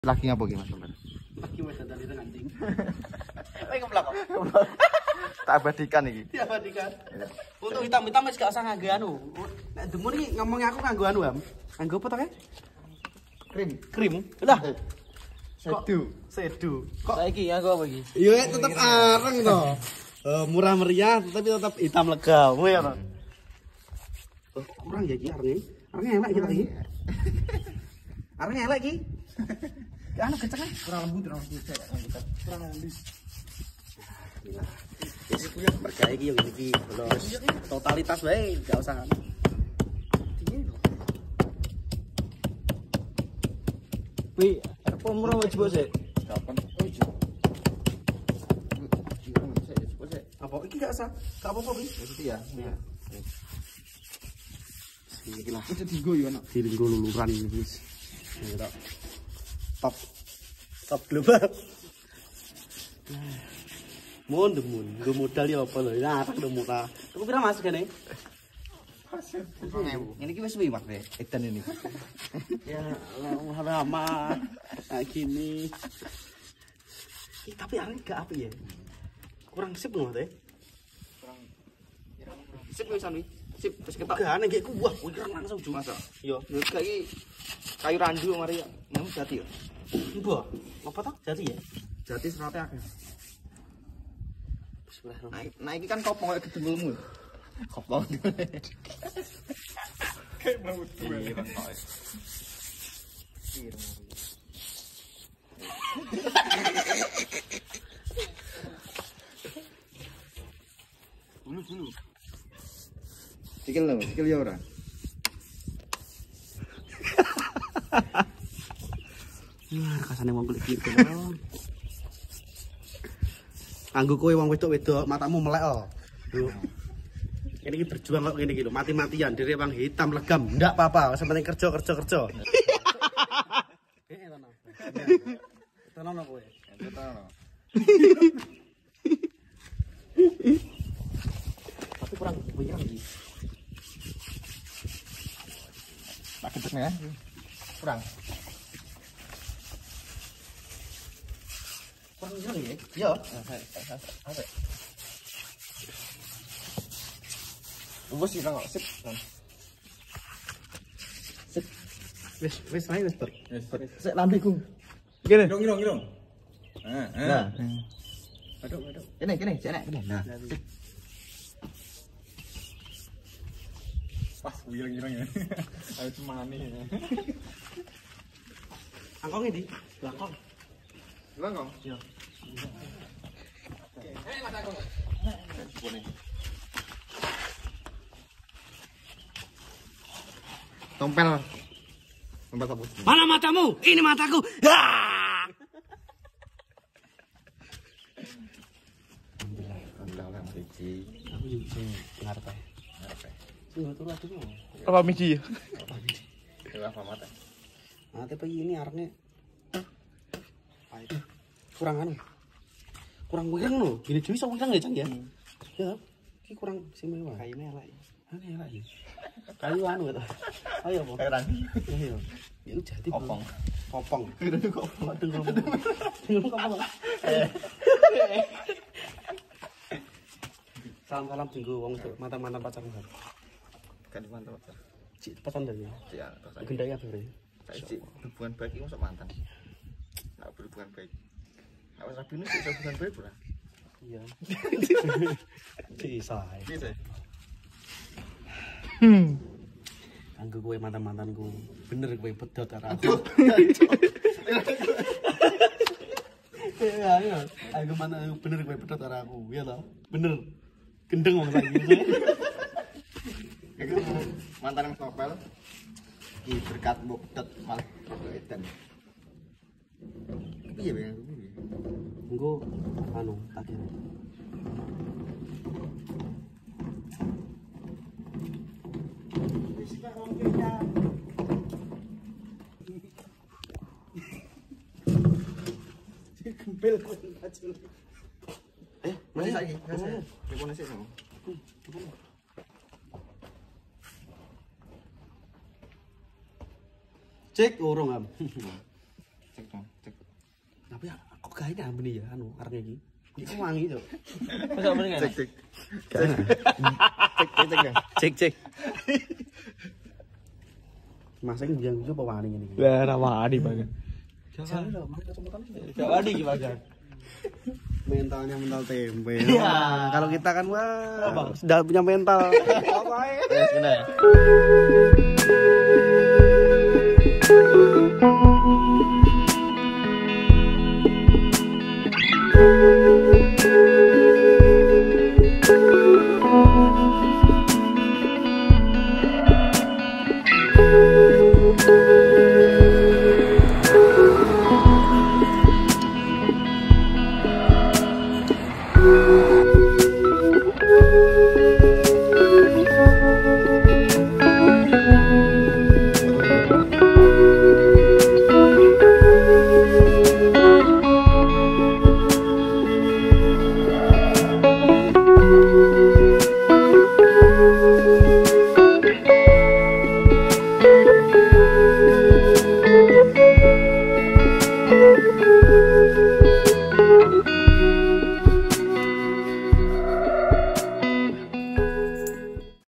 Lagi ngapa ki Mas? Lagi wis dadali nang anjing. Ayo ngeblak kok. Tak abadikan iki. Diabadikan. Untuk hitam-hitam wis gak usah nganggo anu. Nek demun iki ngomong aku nganggo anu, Am. Nganggo apa to, Kak? Krim. Lah. Sedu. Kok Saiki nganggo apa iki? iya tetep areng to. Murah meriah tapi tetap hitam legam ya to. Kurang ya iki arenge. Arenge elek kita iki. Arenge elek iki. Anu kenceng kan? Kurang lembut. Kurang lembut. Wis kuwi bergaya iki yo iki bolos. Totalitas wae enggak usah. Wi, apa murah wis bos sik? Kapan? Apa iki enggak usah. Enggak apa-apa iki. Itu ya. Iya. Iki lah. Itu digo yo anak. Diringgo luluran wis. Ya top global. Mun demun, nggo modal ya apa lho. Nah, tak murah. Tuku pira Mas gene? Ini ki wis wiwak deh, edan ini. Ya, lama. Nah, gini. Tapi arek gak apa ya? Kurang sip ngono teh. Sip wisan wi. Sip terus ketok. Gak aneh kayak wah, kurang langsung cuma. Masa? Yo, Menurut iki kayu randu mari nemu jati yo. mbah. Apa toh? Jati ya? Jati serate akeh. Bismillahirrahmanirrahim. Nah iki kan kopong kayak gedembulmu. Kopong. Kayak mau dua. Bulu. Sikil lho, sikil ya ora. Kasane wong kulit gitu. Anggo kowe wong wedok-wedok matamu melek oh. Ini iki berjuang kok ngene iki lho, mati-matian diri wong hitam legam. Ndak apa-apa, sing penting kerja. Heeh to. Tenono kowe. Tapi kurang banyak iki. Tak gedek ya. Kurang. Kurang jauh ya? Iya. Apa? Bos sih kok sip. Sip. Wis ae wis ber. Sik lambeku. Gini. Ngirong. Nah. Aduh. Kene, cenek kene. Nah. Pas girang-girang ya. Ayo cemani. Angkong ini, belakang. Langkong. Iya. Tompel apa? Mana matamu? Ini mataku. Alhamdulillah siji. Aku juga ngarep ae. Tunggu tuh. Apa miji? Apa mata? Nah, tapi ini arengnya kurang anu. Kurang wirang no. Gini dewi sok wirang ya, Cang ya. Ya, iki kurang istimewa. Kayune elek. Ane elek ya. Kayu anu ta. Ayo apa? Kayak rangi. Ayo. Ya jati Kopong. Kopong. Kopong. Salam tunggu wong mantan pacarmu. Kan mantap. Cik pesan dari. Ya, Gendaya bare. Cik hubungan baik iki masuk mantan. Enggak berhubungan baik. Awas rabi ini bisa hubungan baik ora? Iya. Bisa. Bisa. Anggo kowe mantan-mantanku. Bener kowe pedot karo aku. Ya. Anggo mantan bener kowe pedot karo aku. Iya toh? Bener. Gendeng wong saiki. Iku mantan Mas Nopel. Iki berkat mbok pedot malah rodok edan. Piye ben aku piye? Engko anu tak kene. Wis tak wong kaya. Gembel kok kacul. Masih saiki, masih. Telepon sik sama. Cek urung am. Cek dong. Tapi kok gak ini ambeni ya anu arep iki. Iki wangi to. Masa bener Cek enggak? cek. Cek. Masing biang iso apa wani ngene iki. Lah rawani banget. Jangan lho, mari kesempatan. Gak wani iki Bagan. Mentalnya mental tempe. Wah, kalau kita kan wah sudah punya mental. Apa Kena.